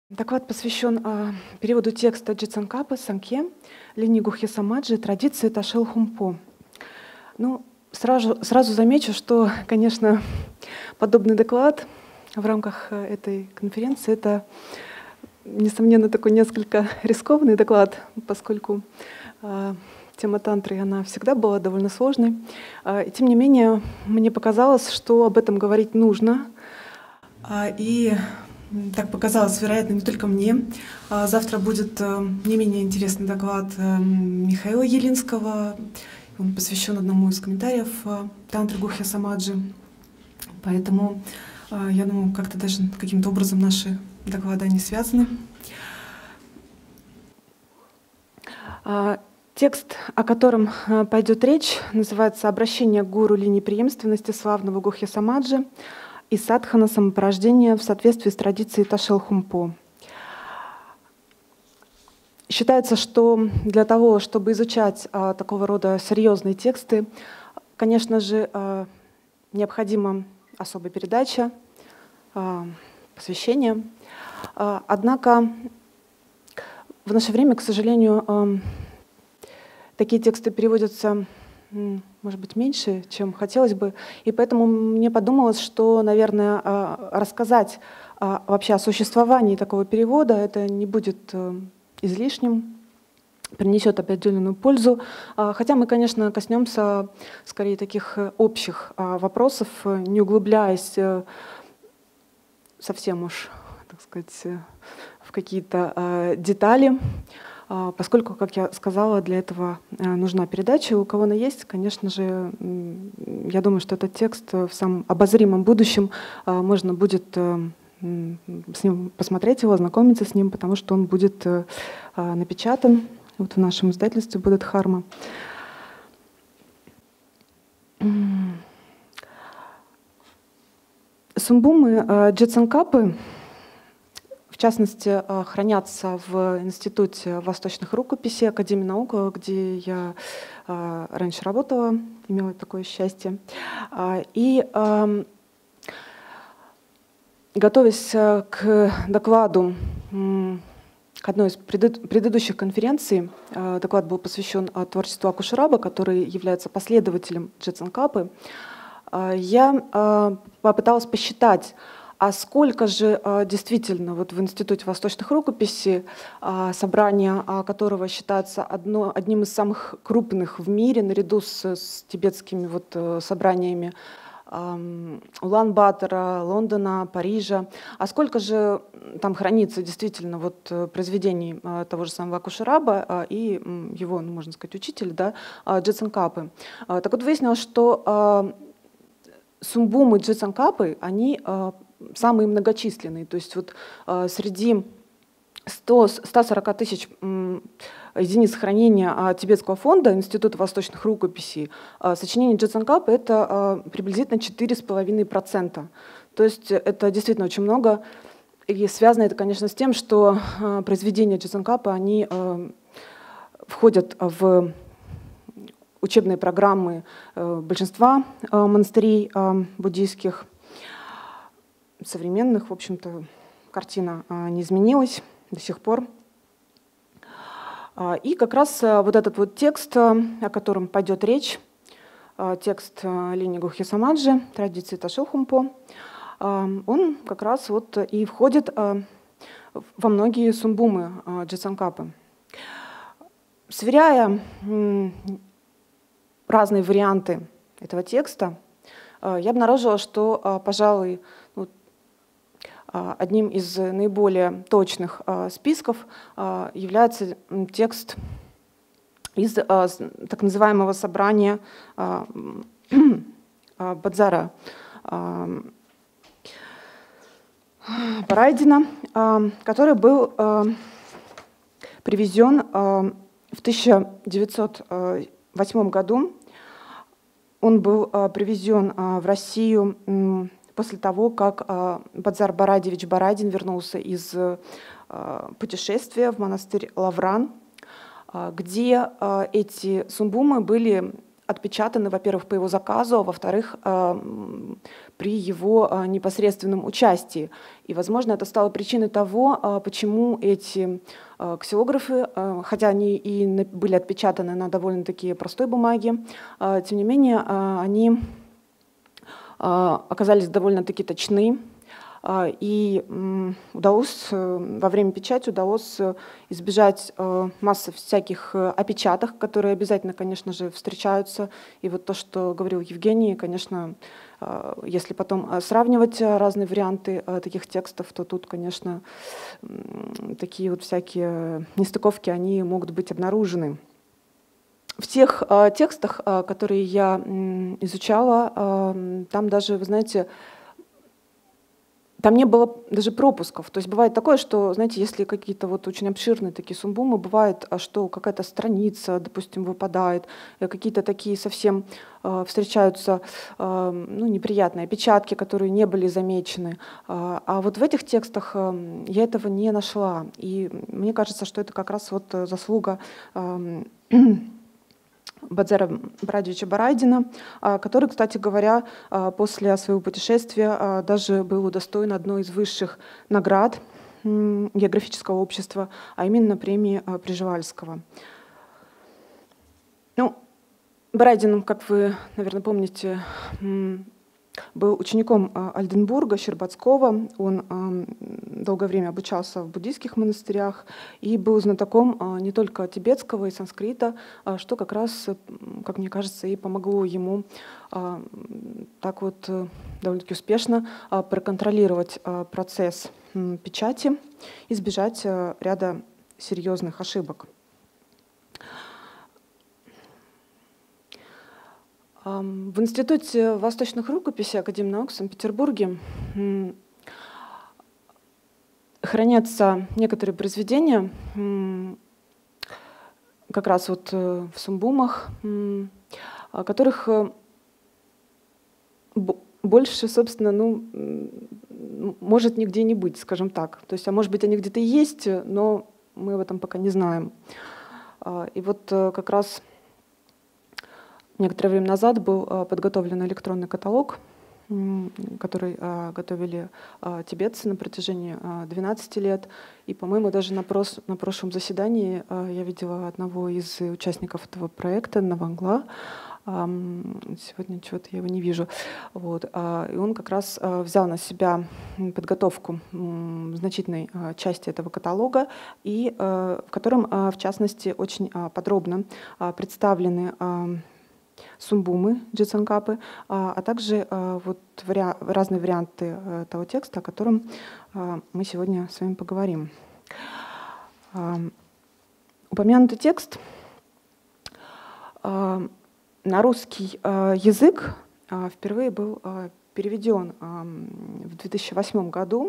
Доклад посвящен переводу текста Джитсанкапы, Санкье, линии Гухья Самаджи, традиции Ташел Хумпо. Ну, сразу замечу, что, конечно, подобный доклад в рамках этой конференции — это, несомненно, такой несколько рискованный доклад, поскольку тема тантры, она всегда была довольно сложной. И тем не менее, мне показалось, что об этом говорить нужно. И так показалось, вероятно, не только мне. Завтра будет не менее интересный доклад Михаила Елинского. Он посвящен одному из комментариев тантры Гухья Самаджи. Поэтому, я думаю, как-то даже каким-то образом наши доклады они связаны. Текст, о котором пойдет речь, называется «Обращение к гуру линии преемственности славного Гухья Самаджи и садхана самопорождения в соответствии с традицией Ташел Хумпо». Считается, что для того, чтобы изучать такого рода серьезные тексты, конечно же, необходима особая передача, посвящение. Однако в наше время, к сожалению, такие тексты переводятся, может быть, меньше, чем хотелось бы. И поэтому мне подумалось, что, наверное, рассказать вообще о существовании такого перевода это не будет излишним, принесет определенную пользу. Хотя мы, конечно, коснемся скорее таких общих вопросов, не углубляясь совсем уж, так сказать, в какие-то детали. Поскольку, как я сказала, для этого нужна передача. У кого она есть, конечно же, я думаю, что этот текст в самом обозримом будущем можно будет с ним посмотреть его, ознакомиться с ним, потому что он будет напечатан вот в нашем издательстве Бодхидхарма. Сумбумы Джитсанкапы, в частности, хранятся в Институте восточных рукописей Академии наук, где я раньше работала, имела такое счастье. И готовясь к докладу, к одной из предыдущих конференций, доклад был посвящен творчеству Акушераба, который является последователем Джитсанкапы, я попыталась посчитать, а сколько же действительно вот в Институте восточных рукописей, собрание которого считается одним из самых крупных в мире, наряду с тибетскими вот собраниями Улан-Батора, Лондона, Парижа, а сколько же там хранится действительно вот произведений того же самого Акушераба и его, ну, можно сказать, учителя, да, Джитсанкапы. Так вот выяснилось, что сумбумы Джитсанкапы, они самые многочисленные, то есть вот среди 140 тысяч единиц хранения Тибетского фонда Института восточных рукописей сочинение Джитсанкапы — это приблизительно 4,5%. То есть это действительно очень много, и связано это, конечно, с тем, что произведения Джитсанкапы, они входят в учебные программы большинства монастырей буддийских, современных. В общем-то, картина не изменилась до сих пор. И как раз вот этот вот текст, о котором пойдет речь, текст линии Гухья Самаджи, традиции Ташел Хумпо, он как раз вот и входит во многие сумбумы Джитсанкапы. Сверяя разные варианты этого текста, я обнаружила, что, пожалуй, одним из наиболее точных списков является текст из так называемого собрания Бадзара Барайдина, который был привезен в 1908 году. Он был привезен в Россию после того, как Бадзар Барадевич Барадин вернулся из путешествия в монастырь Лавран, где эти сумбумы были отпечатаны, во-первых, по его заказу, а во-вторых, при его непосредственном участии. И, возможно, это стало причиной того, почему эти ксилографы, хотя они и были отпечатаны на довольно-таки простой бумаге, тем не менее, они оказались довольно-таки точны. И удалось, во время печати удалось избежать массы всяких опечаток, которые обязательно, конечно же, встречаются. И вот то, что говорил Евгений, конечно, если потом сравнивать разные варианты таких текстов, то тут, конечно, такие вот всякие нестыковки, они могут быть обнаружены. В тех текстах, которые я изучала, там даже, вы знаете, там не было даже пропусков. То есть бывает такое, что, знаете, если какие-то вот очень обширные такие сумбумы, бывает, что какая-то страница, допустим, выпадает, какие-то такие совсем встречаются неприятные опечатки, которые не были замечены. А вот в этих текстах я этого не нашла. И мне кажется, что это как раз вот заслуга Бадзера Брадича Барайдина, который, кстати говоря, после своего путешествия даже был удостоен одной из высших наград географического общества, а именно премии Пржевальского. Ну, Барайдин, как вы, наверное, помните, был учеником Альденбурга, Щербацкого. Он долгое время обучался в буддийских монастырях и был знатоком не только тибетского и санскрита, что как раз, как мне кажется, и помогло ему так вот довольно-таки успешно проконтролировать процесс печати, избежать ряда серьезных ошибок. В Институте восточных рукописей Академии наук в Санкт-Петербурге хранятся некоторые произведения, как раз вот в сумбумах, которых больше, собственно, может нигде не быть, скажем так. То есть, а может быть, они где-то есть, но мы об этом пока не знаем. И вот как раз некоторое время назад был подготовлен электронный каталог, который готовили тибетцы на протяжении 12 лет. И, по-моему, даже на прошлом заседании я видела одного из участников этого проекта, Навангла. Сегодня чего-то я его не вижу. Вот. И он как раз взял на себя подготовку значительной части этого каталога, и в котором, в частности, очень подробно представлены сумбумы, джитсанкапы, а также вот разные варианты того текста, о котором мы сегодня с вами поговорим. Упомянутый текст на русский язык впервые был переведен в 2008 году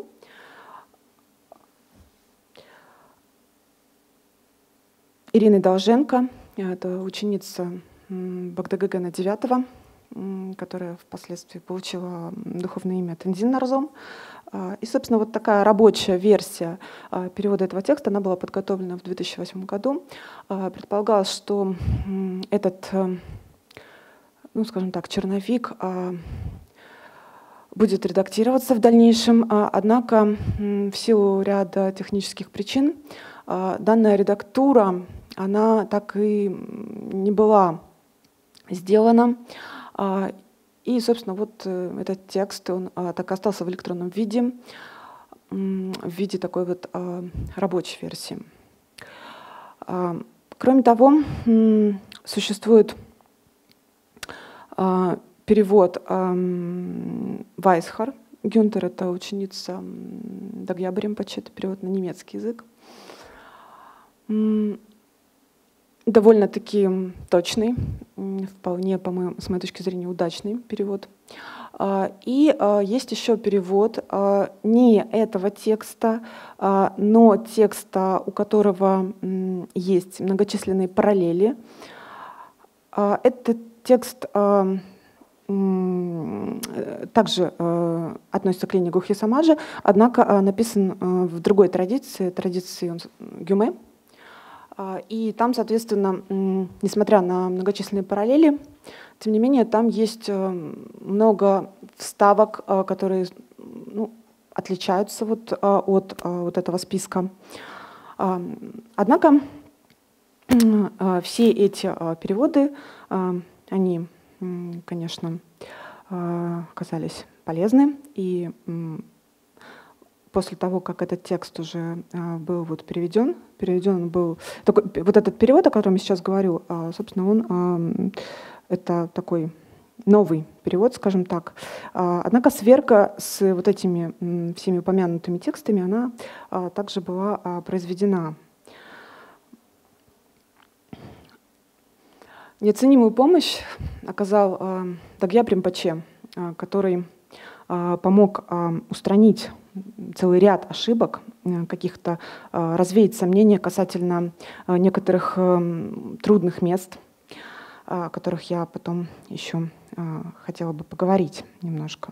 Ириной Долженко, это ученица Багдагогена IX, которая впоследствии получила духовное имя Тензин Нарзом. И, собственно, вот такая рабочая версия перевода этого текста, она была подготовлена в 2008 году. Предполагалось, что этот, скажем так, черновик будет редактироваться в дальнейшем, однако в силу ряда технических причин данная редактура, она так и не была сделано. И, собственно, вот этот текст, он так и остался в электронном виде, в виде такой вот рабочей версии. Кроме того, существует перевод Вайсхар. Гюнтер — это ученица Дагьяба Ринпоче, это перевод на немецкий язык. Довольно-таки точный, вполне, по-моему, с моей точки зрения, удачный перевод. И есть еще перевод не этого текста, но текста, у которого есть многочисленные параллели. Этот текст также относится к Ленни Гухье Самаджи, однако написан в другой традиции Гюме. И там, соответственно, несмотря на многочисленные параллели, тем не менее, там есть много вставок, которые отличаются от этого списка. Однако все эти переводы, они, конечно, оказались полезны. И после того, как этот текст уже был переведен был такой, этот перевод, о котором я сейчас говорю, собственно, он это такой новый перевод, скажем так. Однако сверка с этими всеми упомянутыми текстами, она также была произведена. Неоценимую помощь оказал Дагьяб Ринпоче, который помог устранить целый ряд ошибок, каких-то развеять сомнения касательно некоторых трудных мест, о которых я потом еще хотела бы поговорить немножко.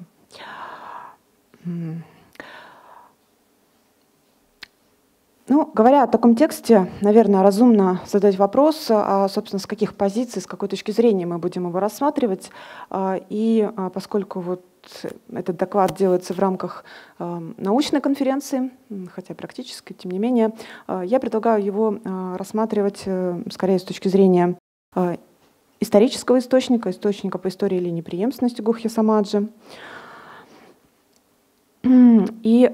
Говоря о таком тексте, наверное, разумно задать вопрос, собственно, с каких позиций, с какой точки зрения мы будем его рассматривать. И поскольку этот доклад делается в рамках научной конференции, хотя практически, тем не менее, я предлагаю его рассматривать скорее с точки зрения исторического источника по истории линии преемственности Гухья Самаджи. И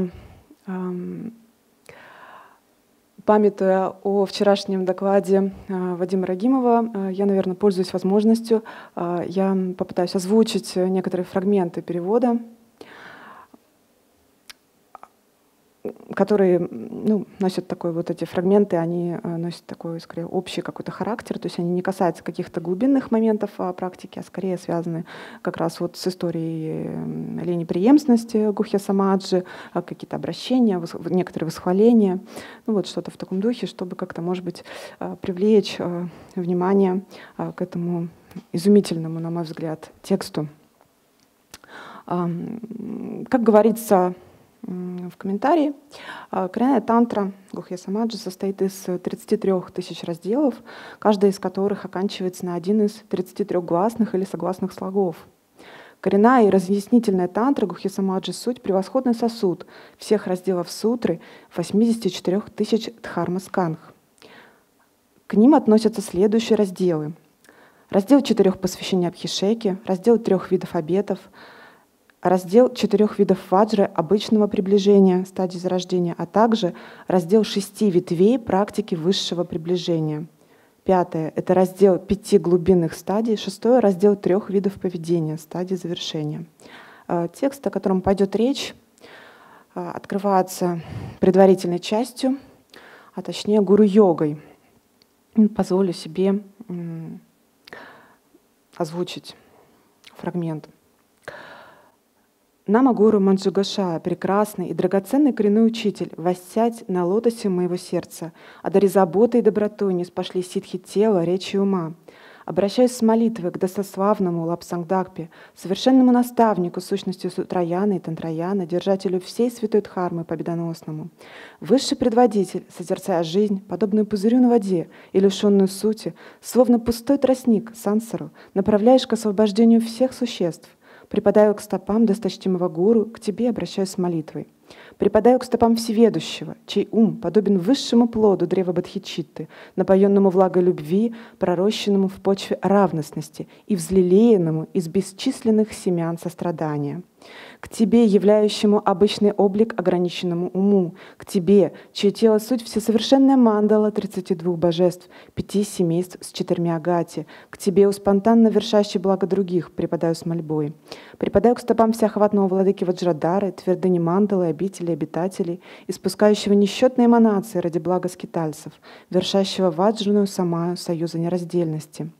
памятуя о вчерашнем докладе Вадима Рагимова, я, наверное, пользуюсь возможностью, я попытаюсь озвучить некоторые фрагменты перевода, которые носят такой, эти фрагменты, они носят такой, скорее, общий какой-то характер, то есть они не касаются каких-то глубинных моментов практики, а скорее связаны как раз с историей линии преемственности Гухья Самаджи, какие-то обращения, некоторые восхваления, что-то в таком духе, чтобы как-то, может быть, привлечь внимание к этому изумительному, на мой взгляд, тексту. Как говорится в комментарии, коренная тантра Гухья Самаджи состоит из 33 тысяч разделов, каждый из которых оканчивается на один из 33 гласных или согласных слогов. Коренная и разъяснительная тантра Гухья Самаджи — суть превосходный сосуд всех разделов сутры 84 тысяч дхарма-скандх. К ним относятся следующие разделы. Раздел 4 посвящения Абхишеке, раздел 3 видов обетов, раздел 4 видов ваджры обычного приближения, стадии зарождения, а также раздел 6 ветвей практики высшего приближения. 5 — это раздел 5 глубинных стадий. 6 — раздел 3 видов поведения, стадии завершения. Текст, о котором пойдет речь, открывается предварительной частью, а точнее гуру-йогой. Позволю себе озвучить фрагмент. Нама Гуру Манджугаша, прекрасный и драгоценный коренной учитель, воссядь на лотосе моего сердца, одари заботой и добротой, не спошли ситхи тела, речи и ума. Обращаюсь с молитвой к достославному Лапсангдакпе, совершенному наставнику сущности Сутраяны и Тантраяны, держателю всей святой Дхармы победоносному. Высший предводитель, созерцая жизнь, подобную пузырю на воде и лишенную сути, словно пустой тростник, сансару, направляешь к освобождению всех существ. Припадаю к стопам досточтимого гуру, к тебе обращаюсь с молитвой. Припадаю к стопам всеведущего, чей ум подобен высшему плоду древа Бодхичитты, напоенному влагой любви, пророщенному в почве равностности и взлелеянному из бесчисленных семян сострадания. К тебе, являющему обычный облик ограниченному уму, к тебе, чье тело суть всесовершенная мандала 32 божеств, 5 семейств с 4 агати, к тебе, у спонтанно вершащий благо других, припадаю с мольбой. Припадаю к стопам всеохватного владыки Ваджрадары, твердыни мандалы, обители, обитателей, испускающего несчетные эманации ради блага скитальцев, вершащего ваджраную самаю союза нераздельности.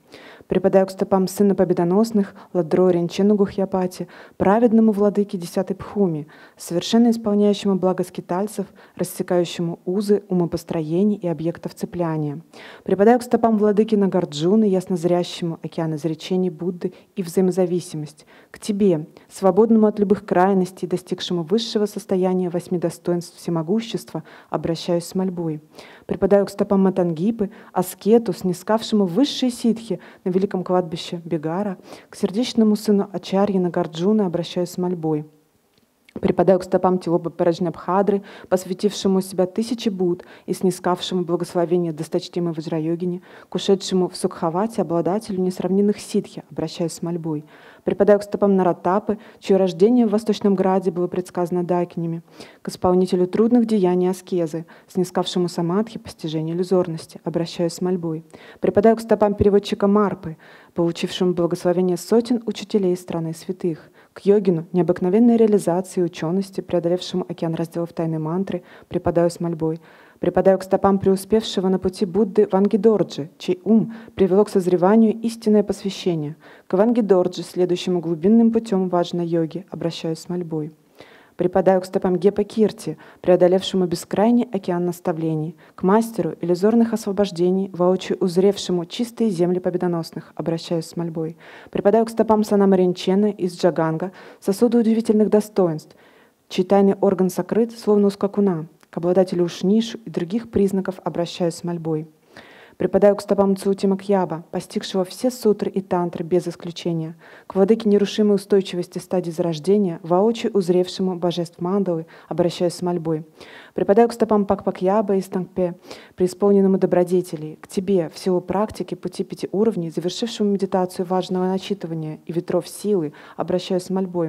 Припадаю к стопам сына победоносных, Ладро Ринчену Гухьяпати, праведному владыке 10-й Пхуми, совершенно исполняющему благо скитальцев, рассекающему узы умопостроений и объектов цепляния. Припадаю к стопам владыки Нагарджуны, яснозрящему океан изречений Будды и взаимозависимость, к тебе, свободному от любых крайностей, достигшему высшего состояния 8 достоинств всемогущества, обращаюсь с мольбой. Припадаю к стопам Матангипы, аскету, снискавшему высшие ситхи на великом кладбище Бегара, к сердечному сыну Ачарьи Нагарджуны обращаюсь с мольбой. Припадаю к стопам Тилопы Параджнабхадры, посвятившему себя 1000 Будд и снискавшему благословение досточтимой Ваджрайогине, к ушедшему в Сукхавате обладателю несравненных ситхи, обращаясь с мольбой. Припадаю к стопам Наратапы, чье рождение в Восточном Граде было предсказано Дайкнями, к исполнителю трудных деяний аскезы, снискавшему самадхи постижение иллюзорности, обращаясь с мольбой. Припадаю к стопам переводчика Марпы, получившему благословение сотен учителей страны святых, к йогину необыкновенной реализации и учености, преодолевшему океан разделов тайной мантры, припадаю с мольбой. Припадаю к стопам преуспевшего на пути Будды Вангидорджи, чей ум привело к созреванию истинное посвящение. К Вангидорджи, следующему глубинным путем ваджна-йоги, обращаюсь с мольбой. Припадаю к стопам Гепа Кирти, преодолевшему бескрайний океан наставлений, к мастеру иллюзорных освобождений, воочию узревшему чистые земли победоносных, обращаюсь с мольбой. Припадаю к стопам Санама Ринчена из Джаганга, сосуду удивительных достоинств, чей тайный орган сокрыт, словно у скакуна, к обладателю Ушнишу и других признаков обращаюсь с мольбой. Припадаю к стопам Цути Макьяба, постигшего все сутры и тантры без исключения, к владыке нерушимой устойчивости стадии зарождения, воочию узревшему божеств Мандалы, обращаясь с мольбой. Припадаю к стопам Пакпакьяба и Стангпе, преисполненному добродетелей, к тебе, в силу практики пути 5 уровней, завершившему медитацию важного начитывания и ветров силы, обращаясь с мольбой.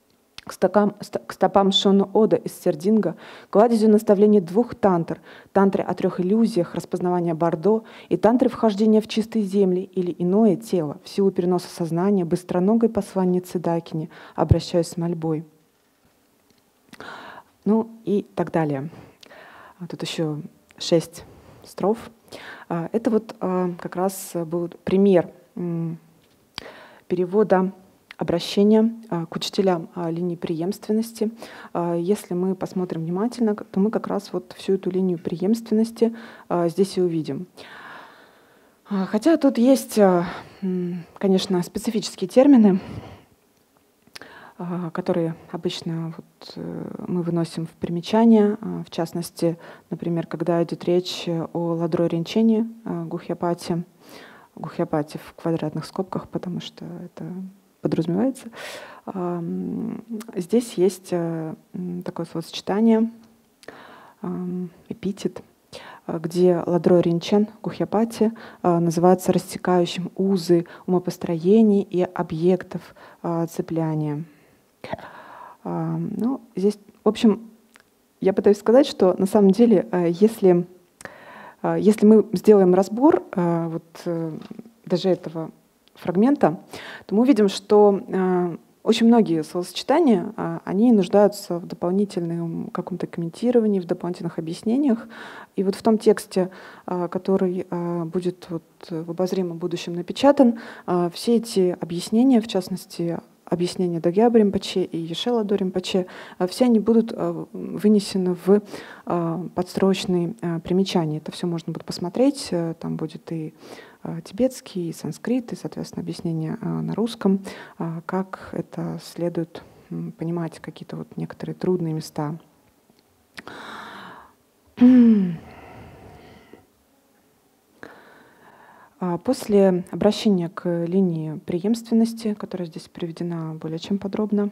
К стопам Шону Ода из Сердинга, кладезю наставлений 2 тантр, тантры о 3 иллюзиях, распознавания Бордо и тантры вхождения в чистые земли или иное тело, в силу переноса сознания быстроногой посланницы Дайкини, обращаюсь с мольбой. Ну и так далее. Тут еще 6 строф. Это вот как раз был пример перевода обращения к учителям линии преемственности. Если мы посмотрим внимательно, то мы как раз вот всю эту линию преемственности здесь и увидим. Хотя тут есть, конечно, специфические термины, которые обычно вот мы выносим в примечания. В частности, например, когда идет речь о Ладро Ринчене Гухьяпати, Гухьяпати в квадратных скобках, потому что это подразумевается. Здесь есть такое словосочетание, эпитет, где Ладро Ринчен Гухьяпати называется рассекающим узы умопостроений и объектов цепляния. Ну, здесь, в общем, я пытаюсь сказать, что на самом деле, если мы сделаем разбор вот даже этого фрагмента, то мы увидим, что очень многие словосочетания, они нуждаются в дополнительном каком-то комментировании, в дополнительных объяснениях. И вот в том тексте, который будет вот в обозримом будущем напечатан, все эти объяснения, в частности, объяснения Дагьяба Ринпоче и Ешела До Ринпоче, все они будут вынесены в подстрочные примечания. Это все можно будет посмотреть, там будет и тибетский, и санскрит, и, соответственно, объяснение на русском, как это следует понимать, какие-то вот некоторые трудные места. После обращения к линии преемственности, которая здесь приведена более чем подробно,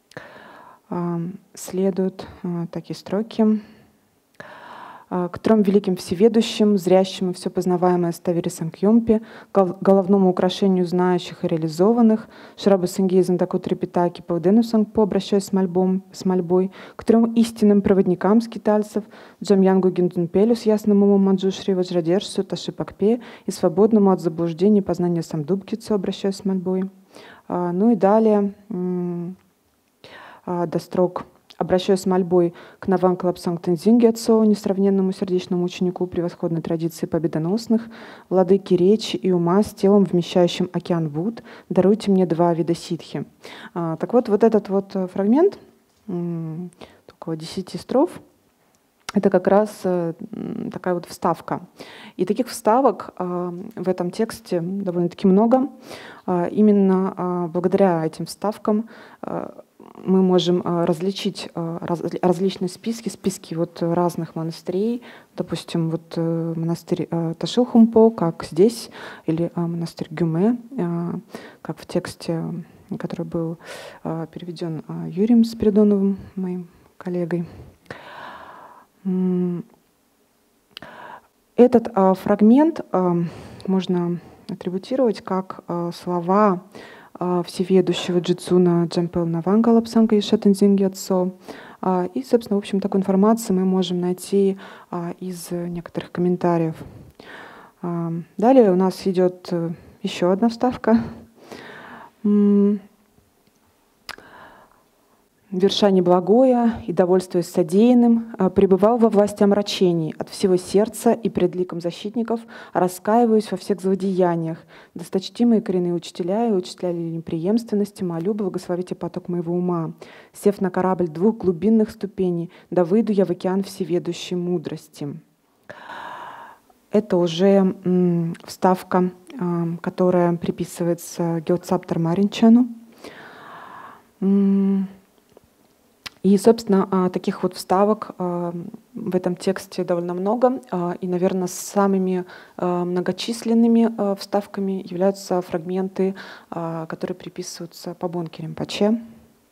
следуют такие строки. К 3 великим всеведущим, зрящим и все познаваемое Ставири Санкьомпе, головному украшению знающих и реализованных, Шрабу Сангей Зандакутри Питаки Паудену Сангпо, обращаясь с мольбой, к 3 истинным проводникам скитальцев, Джамьянгу Гиндунпелю с ясным умом Манджушри Ваджрадерсу Ташипакпе и свободному от заблуждений познания Самдубкицу, обращаясь с мольбой. Ну и далее до строк обращаюсь с мольбой к Наванкалапсанг Тензинге Отцу, несравненному сердечному ученику превосходной традиции победоносных, владыки речи и ума с телом, вмещающим океан Вуд, даруйте мне 2 вида ситхи. Так вот, вот этот вот фрагмент, около 10 строф, это как раз такая вот вставка. И таких вставок в этом тексте довольно-таки много. Именно благодаря этим вставкам мы можем различить различные списки вот разных монастырей. Допустим, вот монастырь Ташилхумпо, как здесь, или монастырь Гюме, как в тексте, который был переведен Юрием Спиридоновым, моим коллегой. Этот фрагмент можно атрибутировать как слова всеведущего Джитсуна Джампел Наванкалапсанга и Шатензинги Отцо. И, собственно, в общем, такую информацию мы можем найти из некоторых комментариев. Далее у нас идет еще одна вставка. «Верша неблагое и, довольствуясь содеянным, пребывал во власти омрачений от всего сердца и пред ликом защитников, раскаиваюсь во всех злодеяниях. Досточтимые коренные учителя и учителя неприемственности, молю, благословите поток моего ума. Сев на корабль 2 глубинных ступеней, да выйду я в океан всеведущей мудрости». Это уже вставка, которая приписывается Гелцаптар Маринчану. И, собственно, таких вот вставок в этом тексте довольно много. И, наверное, самыми многочисленными вставками являются фрагменты, которые приписываются Пабонке Ринпоче.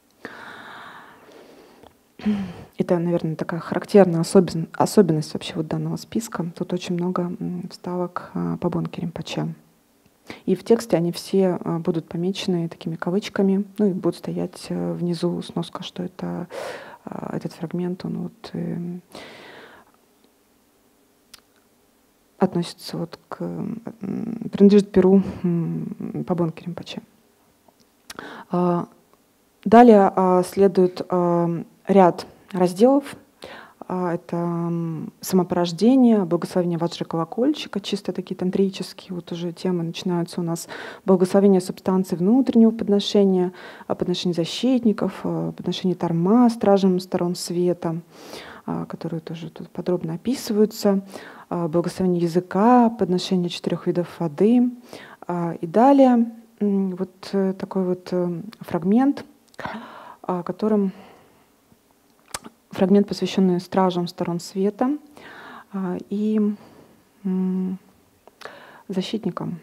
Это, наверное, такая характерная особенность вообще вот данного списка. Тут очень много вставок Пабонке Ринпоче. И в тексте они все будут помечены такими кавычками, ну и будут стоять внизу сноска, что это этот фрагмент, он вот относится вот принадлежит перу Пабонке Ринпоче. Далее следует ряд разделов. Это самопорождение, благословение Ваджра колокольчика, чисто такие тантрические вот уже темы начинаются у нас. Благословение субстанции внутреннего подношения, подношение защитников, подношение тарма стражам сторон света, которые тоже тут подробно описываются. Благословение языка, подношение 4 видов воды. И далее вот такой вот фрагмент, которым фрагмент, посвященный стражам сторон света и защитникам.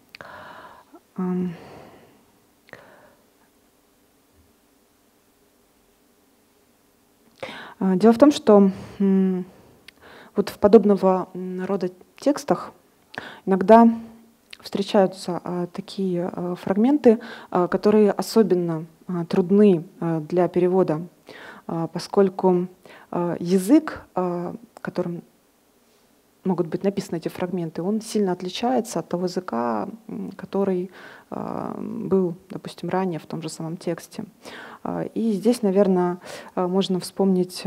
Дело в том, что вот в подобного рода текстах иногда встречаются такие фрагменты, которые особенно трудны для перевода, поскольку язык, которым могут быть написаны эти фрагменты, он сильно отличается от того языка, который был, допустим, ранее в том же самом тексте. И здесь, наверное, можно вспомнить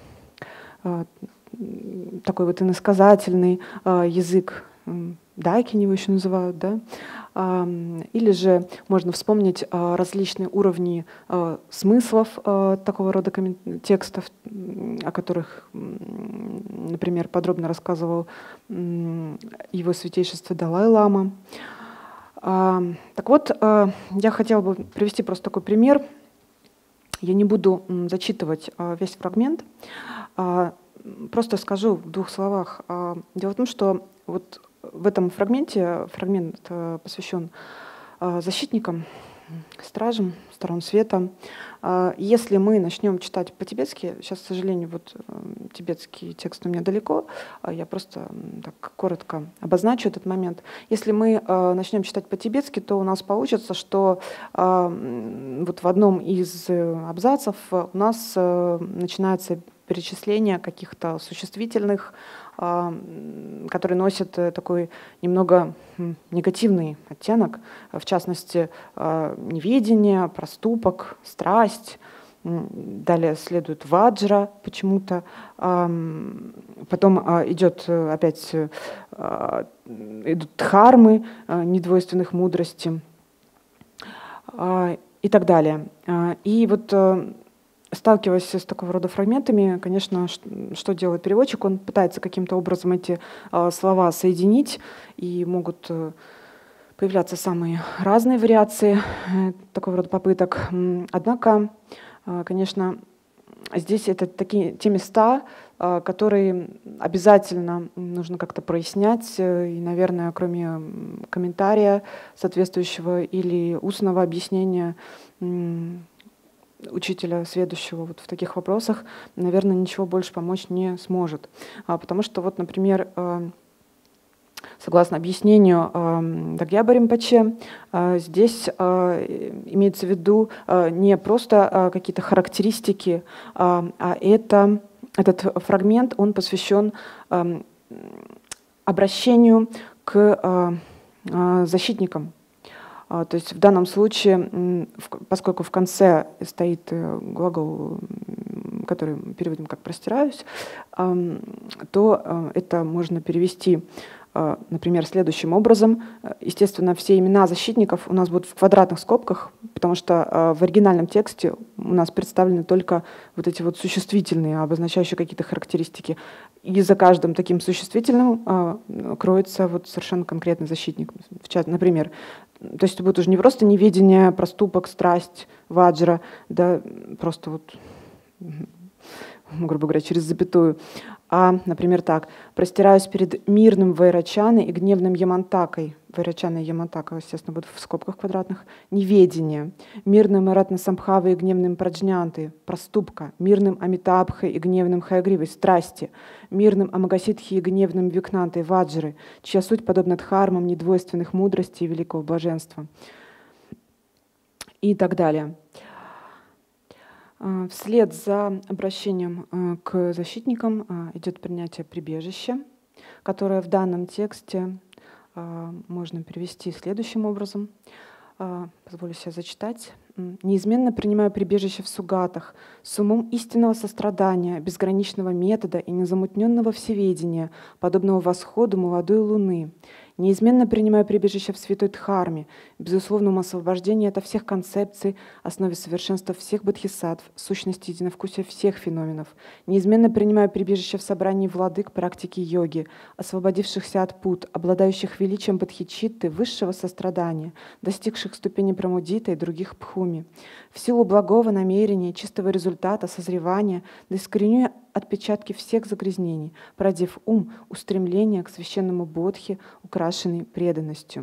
такой вот иносказательный язык, дайкин его еще называют, да? Или же можно вспомнить различные уровни смыслов такого рода текстов, о которых, например, подробно рассказывал его святейшество Далай-лама. Так вот, я хотела бы привести просто такой пример. Я не буду зачитывать весь фрагмент, просто скажу в 2 словах. Дело в том, что вот в этом фрагменте, фрагмент посвящен защитникам, стражам сторон света. Если мы начнем читать по-тибетски, сейчас, к сожалению, вот тибетский текст у меня далеко, я просто так коротко обозначу этот момент. Если мы начнем читать по-тибетски, то у нас получится, что вот в одном из абзацев у нас начинается перечисление каких-то существительных, которые носят такой немного негативный оттенок, в частности, неведение, проступок, страсть, Далее следует ваджра почему-то. Потом идет опять идут дхармы недвойственных мудрости и так далее. И вот сталкиваясь с такого рода фрагментами, конечно, что делает переводчик? Он пытается каким-то образом эти слова соединить, и могут появляться самые разные вариации такого рода попыток. Однако, конечно, здесь это те места, которые обязательно нужно как-то прояснять. И, наверное, кроме комментария соответствующего или устного объяснения учителя, сведущего вот в таких вопросах, наверное, ничего больше помочь не сможет. Потому что, вот, например, согласно объяснению Дагьяба Ринпоче, здесь имеется в виду не просто какие-то характеристики, этот фрагмент, он посвящен обращению к защитникам. То есть в данном случае, поскольку в конце стоит глагол, который переводим как «простираюсь», то это можно перевести, например, следующим образом. Естественно, все имена защитников у нас будут в квадратных скобках, потому что в оригинальном тексте у нас представлены только вот эти вот существительные, обозначающие какие-то характеристики. И за каждым таким существительным кроется вот совершенно конкретный защитник. Например, то есть это будет уже не просто неведение, проступок, страсть, ваджра, да, просто вот, грубо говоря, через запятую. Например, так. «Простираюсь перед мирным Вайрачаной и гневным Ямантакой». Вайрачана и Ямантака, естественно, будут в скобках квадратных. «Неведение. Мирным Аратна-самбхавой и гневным Праджнянты». Проступка. Мирным Амитабхой и гневным Хаягривой. Страсти. Мирным Амагасидхи и гневным Викнантой. Ваджры, чья суть подобна дхармам недвойственных мудрости и великого блаженства. И так далее. Вслед за обращением к защитникам идет принятие прибежища, которое в данном тексте можно перевести следующим образом. Позволю себе зачитать. «Неизменно принимаю прибежище в сугатах, с умом истинного сострадания, безграничного метода и незамутненного всеведения, подобного восходу молодой луны. Неизменно принимаю прибежище в святой Дхарме, безусловном освобождении ото всех концепций, основе совершенства всех бодхисаттв, сущности единовкусия всех феноменов. Неизменно принимаю прибежище в собрании владык практики йоги, освободившихся от пут, обладающих величием бодхичитты, высшего сострадания, достигших ступени прамудита и других пхуми. В силу благого намерения, чистого результата, созревания, да искореню отпечатки всех загрязнений, породив ум устремления к священному бодхи, украшенный преданностью».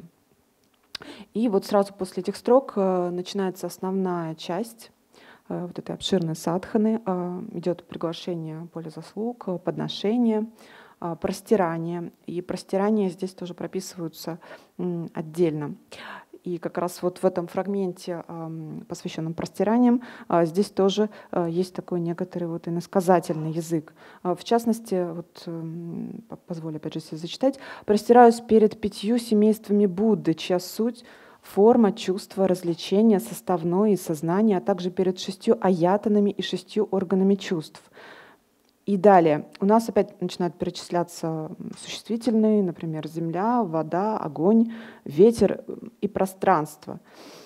И вот сразу после этих строк начинается основная часть вот этой обширной садханы. Идет приглашение поле заслуг, подношение, простирание. И простирания здесь тоже прописываются отдельно. И как раз вот в этом фрагменте, посвященном простираниям, здесь тоже есть такой некоторый вот иносказательный язык. В частности, вот, позволю опять же себе зачитать. «Простираюсь перед 5 семействами Будды, чья суть — форма, чувство, развлечение, составное и сознание, а также перед 6 аятанами и 6 органами чувств». И далее у нас опять начинают перечисляться существительные, например, земля, вода, огонь, ветер и пространство.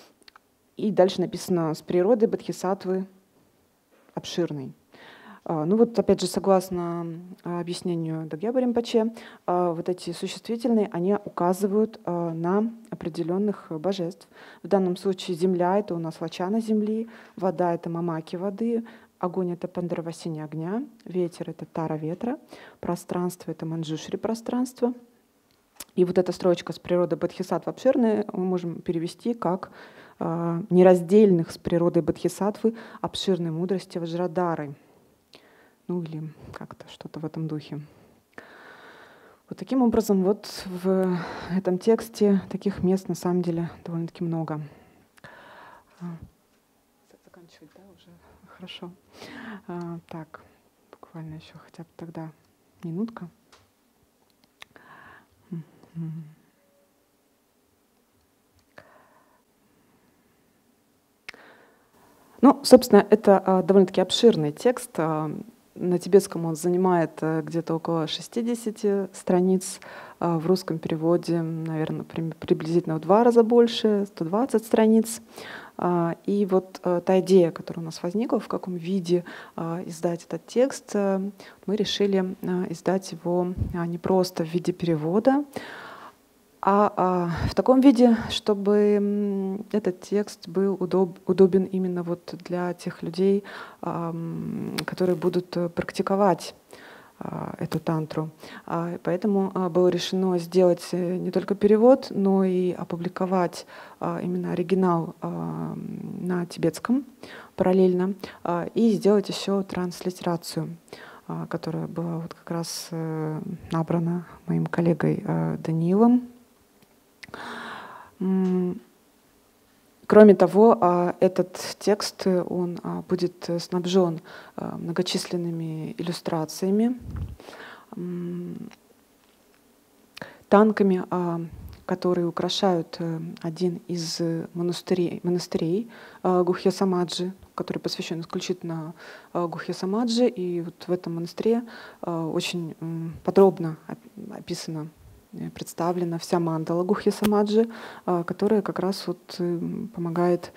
И дальше написано «с природой бодхисаттвы обширной». Ну вот опять же, согласно объяснению Дагьяба Ринпоче, вот эти существительные, они указывают на определенных божеств. В данном случае земля — это у нас лачана земли, вода — это мамаки воды, огонь — это пандаравасини огня, ветер — это тара ветра, пространство — это манджушри пространство. И вот эта строчка «с природой бодхисаттвы обширной» мы можем перевести как «нераздельных с природой бодхисаттвы обширной мудрости Ваджрадары». Ну или как-то что-то в этом духе. Вот таким образом, вот в этом тексте таких мест на самом деле довольно-таки много. Заканчивать, да, уже? Хорошо. Так, буквально еще хотя бы тогда минутка. Ну, собственно, это довольно-таки обширный текст. На тибетском он занимает где-то около 60 страниц, в русском переводе, наверное, приблизительно в 2 раза больше, 120 страниц. И вот та идея, которая у нас возникла, в каком виде издать этот текст, мы решили издать его не просто в виде перевода, в таком виде, чтобы этот текст был удобен именно вот для тех людей, которые будут практиковать эту тантру. Поэтому было решено сделать не только перевод, но и опубликовать именно оригинал на тибетском параллельно и сделать еще транслитерацию, которая была вот как раз набрана моим коллегой Даниилом. Кроме того, этот текст он будет снабжен многочисленными иллюстрациями, танками, которые украшают один из монастырей Гухья Самаджи, который посвящен исключительно Гухья Самаджи. И вот в этом монастыре очень подробно описана, представлена вся мандала Гухья Самаджи, которая как раз вот помогает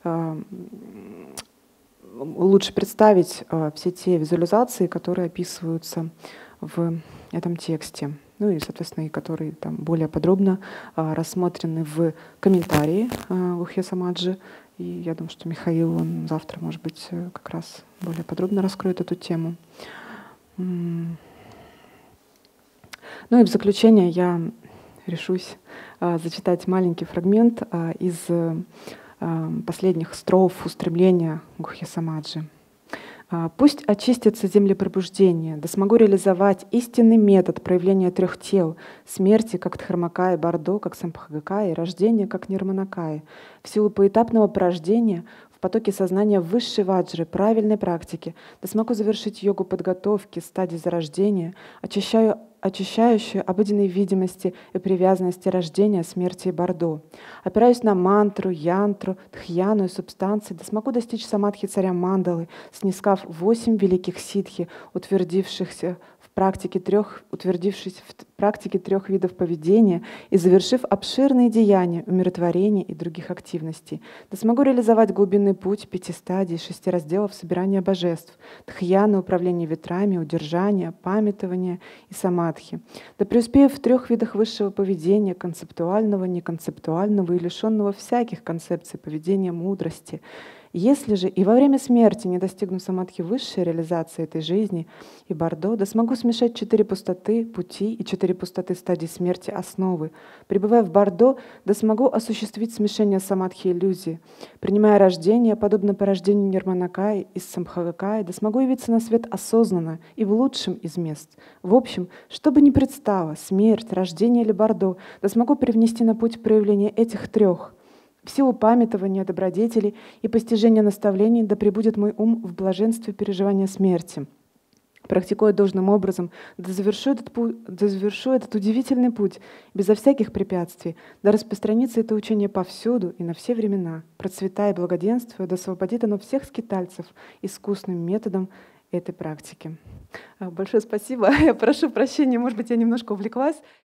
лучше представить все те визуализации, которые описываются в этом тексте. Ну и, соответственно, и которые там более подробно рассмотрены в комментарии Гухья Самаджи. И я думаю, что Михаил, он завтра, может быть, как раз более подробно раскроет эту тему. Ну и в заключение я решусь зачитать маленький фрагмент из последних строф устремления Гухья Самаджи. «Пусть очистятся земли пробуждения, да смогу реализовать истинный метод проявления 3 тел — смерти, как Дхармакая, Бардо, как Самбхагакая, и рождения, как Нирманакая, в силу поэтапного порождения в потоке сознания высшей ваджры, правильной практики, да смогу завершить йогу подготовки, стадии зарождения, очищающую обыденные видимости и привязанности рождения, смерти и Бардо. Опираюсь на мантру, янтру, дхьяну и субстанции, да смогу достичь самадхи царя Мандалы, снискав 8 великих ситхи, утвердившись в практике 3 видов поведения и завершив обширные деяния, умиротворения и других активностей. Да смогу реализовать глубинный путь 5 стадий, 6 разделов собирания божеств, дхьяны, управление ветрами, удержание, памятование и самадхи. Да преуспею в 3 видах высшего поведения, концептуального, неконцептуального и лишенного всяких концепций поведения мудрости. Если же и во время смерти не достигну самадхи высшей реализации этой жизни и Бардо, да смогу смешать 4 пустоты пути и 4 пустоты стадий смерти основы. Пребывая в Бардо, да смогу осуществить смешение самадхи иллюзии. Принимая рождение, подобно порождению Нирманакаи из Самбхагакаи, да смогу явиться на свет осознанно и в лучшем из мест. В общем, что бы ни предстало, смерть, рождение или Бардо, да смогу привнести на путь проявления этих 3. В силу памятования добродетелей и постижения наставлений да пребудет мой ум в блаженстве переживания смерти. Практикуя должным образом, да завершу этот удивительный путь безо всяких препятствий, да распространится это учение повсюду и на все времена. Процветая и благоденствуя, да освободит оно всех скитальцев искусным методом этой практики». Большое спасибо. Я прошу прощения, может быть, я немножко увлеклась.